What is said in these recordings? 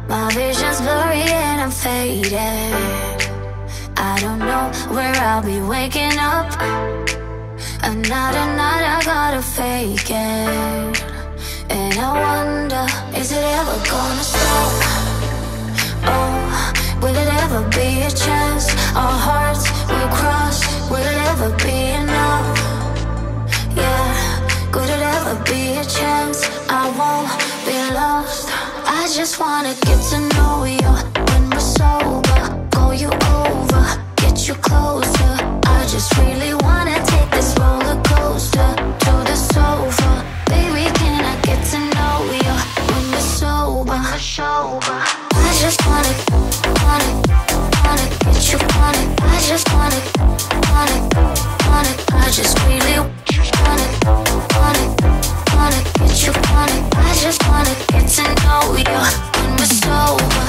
My vision's blurry and I'm faded. I don't know where I'll be waking up. Another night I gotta fake it. And I wonder, is it ever gonna stop? Oh, will it ever be a chance? Our hearts will cross, will it ever be enough? Yeah, could it ever be a chance? I won't be lost. I just wanna get to know you when we're sober. Go you over, get you closer. I just really wanna take this roller coaster to the sofa. Baby, can I get to know you when we're sober? I just wanna get you, I just wanna, I just really wanna get you, I just wanna get to know you when we're sober.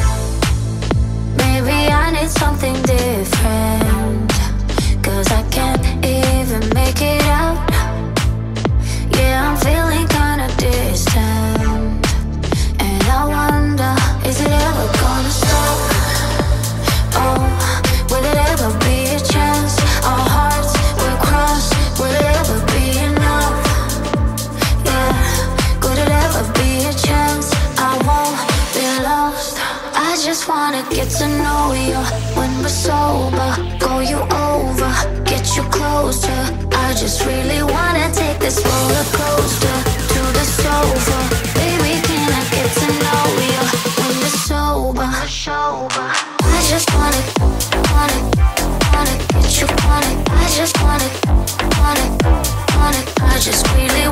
Maybe I need something different, 'cause I can't even make it out. Yeah, I'm feeling kinda distant, and I wonder, is it ever gonna stop? Oh, will it ever be a chance? Our hearts will cross, will it ever be enough? Yeah, could it ever be a chance? I won't be lost. I just wanna get to know you when we're sober. Go you over, get you closer. I just really wanna take this roller coaster to the sofa. Baby, can I get to know you when we're sober? I just wanna get you, I just wanna, I just really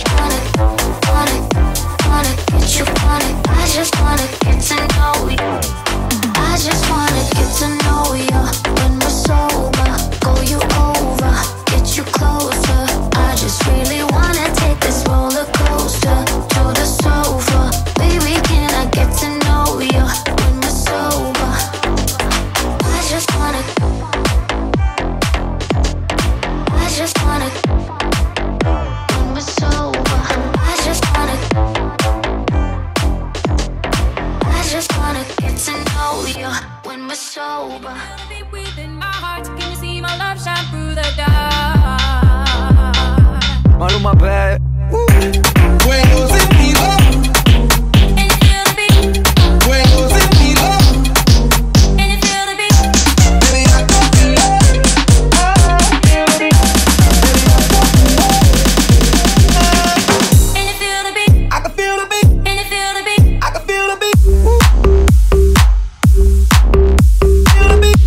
wanna get you, I just wanna get to know you. I just wanna get to know you when we're sober. Go you over, get you closer. I just really wanna take this roller coaster to the sofa. Baby, can I get to know you when we're sober? I just wanna when we're sober. I just wanna get to know you when we're sober. Within my heart, can you see my love shine through the dark? Maluma, babe. Juegos en vivo. And you feel the beat, Juegos en vivo. and you feel the beat. Baby, I can feel it. And you feel the beat, I can feel the beat. and you feel the beat. I can feel the beat. Feel the beat.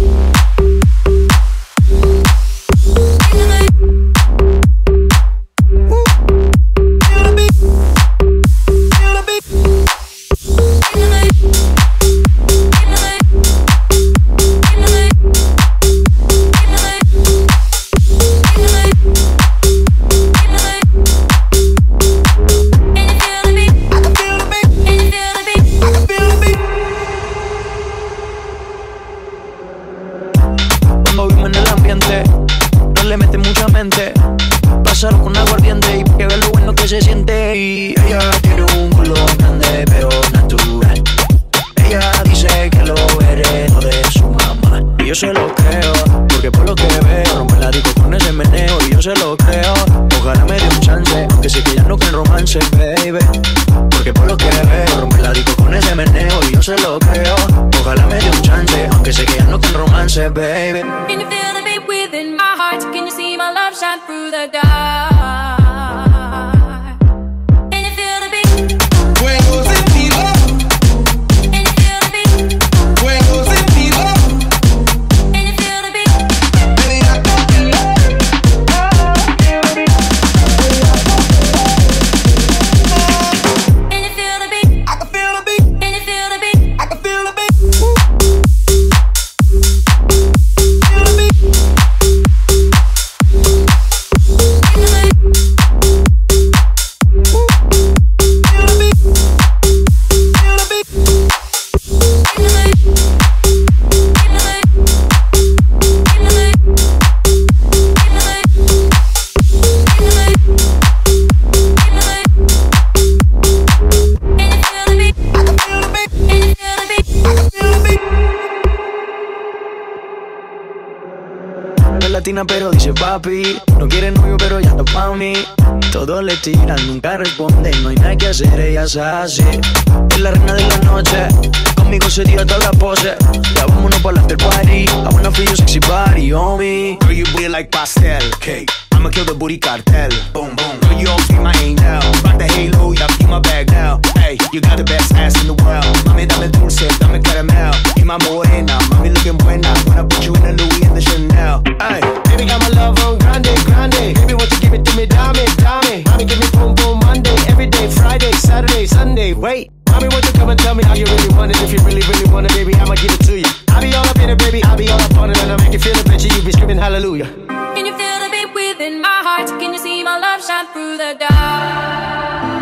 latina pero dice papi. No quiere novio pero ya está pa' mí. Todos le tiran, nunca responde. No hay nada que hacer, ella es así. Es la reina de la noche. Conmigo se tira toda la pose. Ya vámonos para el after party. I wanna feel your sexy body on me. Girl, you booty like pastel cake. I'ma kill the booty cartel. Boom, boom. Girl, you always be my angel. Rock the halo, yeah, be my bag now. Hey, you got the best ass in the world. Mami, dame dulce, dame caramel. Y my morena, mami looking buena. Wanna put you in the Louis and the Chanel. Hey, baby, got my love on grande, grande. Baby, won't you give it to me, dame, dame. Mami, give me boom, boom, Monday, every day, Friday, Saturday, Sunday. Wait, mami, won't you come and tell me how you really want it? If you really, really want it, baby, I'ma give it to you. I'll be all up in it, baby, I'll be all up on it. And I'll make you feel the picture, you be screaming hallelujah. Can you feel the beat within my heart? Can you see my love shine through the dark?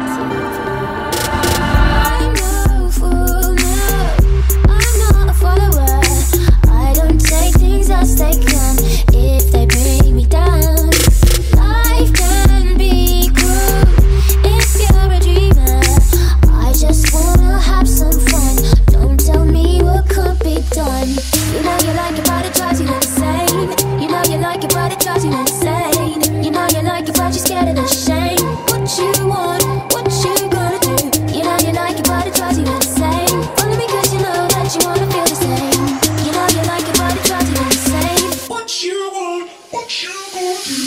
I move, I'm not a follower. I don't take things as they come if they bring me down. Life can be cruel if you're a dreamer. I just wanna have some fun. Don't tell me what could be done. You know you like it, but it drives you insane. You know you like it, but it drives you insane. You know you like it, but you're scared of the shame. What you want, what you gonna do? You know you like it, but it drives you insane. Only because you know that you wanna feel the same. You know you like it, but it drives you insane. What you want, what you gonna do?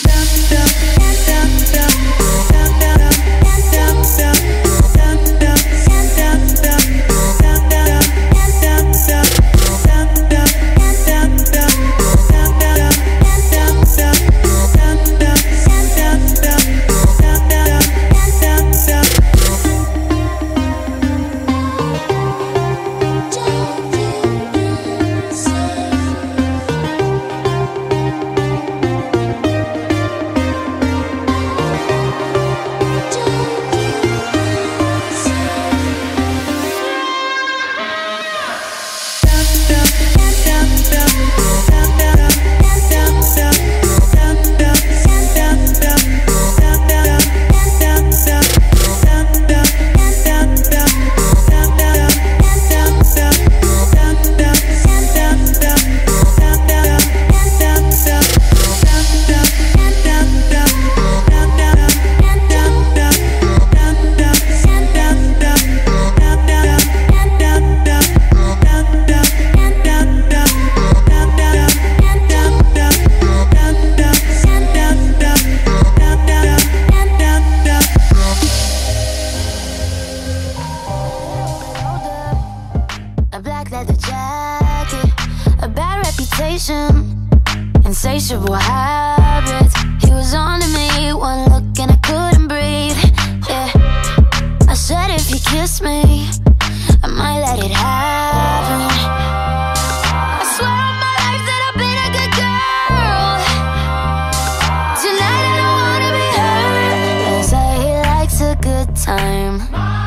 A black leather jacket, a bad reputation, insatiable habits. He was on to me, one look and I couldn't breathe. Yeah, I said if he kissed me, I might let it happen. I swear on my life that I've been a good girl. Tonight I don't wanna be hurt. They say he likes a good time.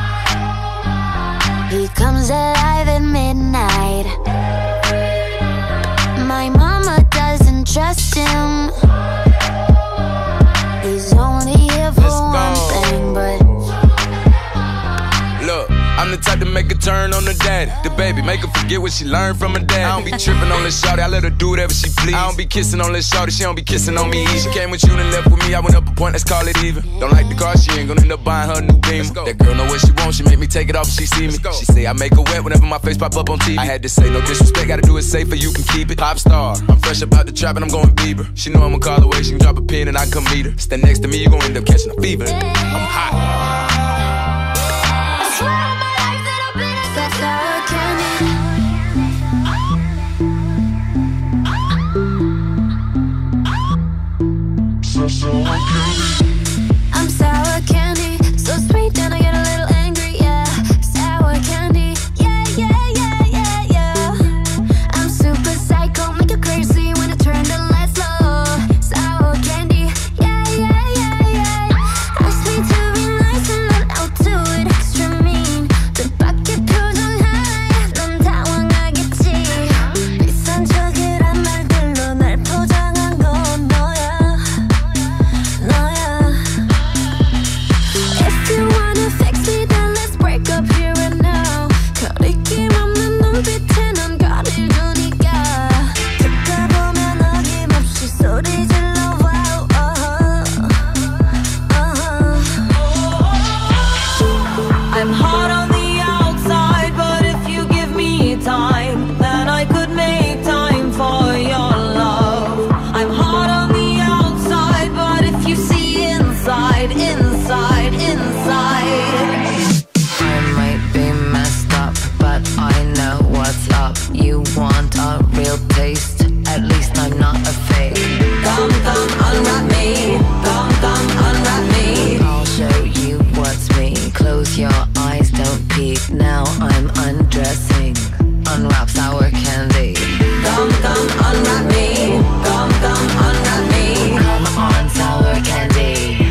He comes alive at midnight. My mama doesn't trust him. He's only here for one thing, but look, I'm the type to make a turn on the daddy. The baby, make her forget what she learned from her dad. I don't be tripping on this shawty, I let her do whatever she please. I don't be kissing on this shawty, she don't be kissing on me. She came with you and left with me, I went up a point, let's call it even. Don't like the car, she ain't gonna end up buying her a new beam. That girl know what she wants, she make me take it off if she see me. She say I make her wet whenever my face pop up on TV. I had to say no disrespect, gotta do it safer, you can keep it. Pop star, I'm fresh about the trap and I'm going Bieber. She know I'ma call away, she can drop a pin and I can come meet her. Stand next to me, you gon' end up catching a fever. I'm hot. I'm sour candy, so sweet, then I get a little angry, yeah. Sour candy, yeah, yeah, yeah, yeah, yeah. I'm super psycho, make you crazy when I turn the lights low. Sour candy, yeah, yeah, yeah, yeah. Ask me to be nice and Now I'm undressing. Unwrap sour candy. Come, come, unwrap me. Come, come, unwrap me. Come on, sour candy.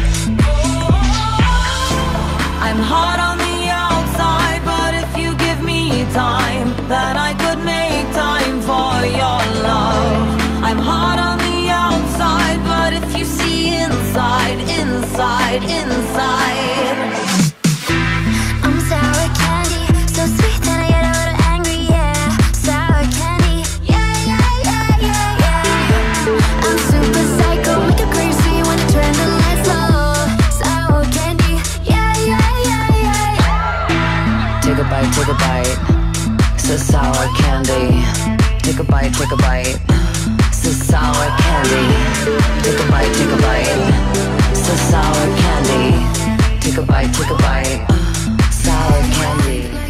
I'm hot on the outside, but if you give me time, then I could make time for your love. I'm hot on the outside, but if you see inside, inside, inside. I'm sour candy, so sweet that I get a little angry, yeah. Sour candy, yeah, yeah, yeah, yeah, yeah. I'm super psycho, make you crazy when you turn the lights low. Sour candy, yeah, yeah, yeah, yeah, yeah. Take a bite, take a bite. So sour candy. Take a bite, take a bite. So sour candy. Take a bite, take a bite. So sour candy. Take a bite, take a bite. Sour candy.